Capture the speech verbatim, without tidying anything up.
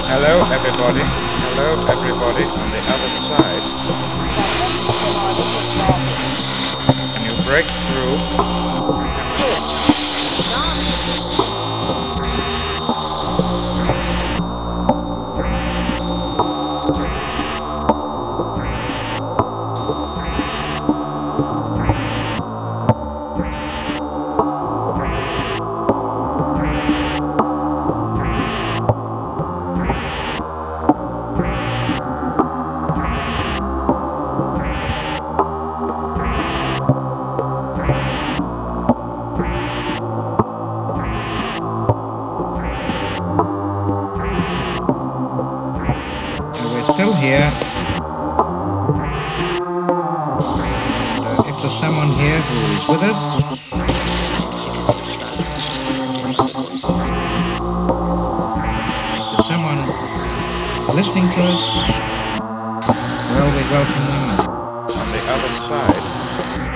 Hello, everybody. Hello, everybody on the other side. Can you break through? Still here. And, uh, if there's someone here who is with us, if there's someone listening to us, well, we welcome them. On the other side.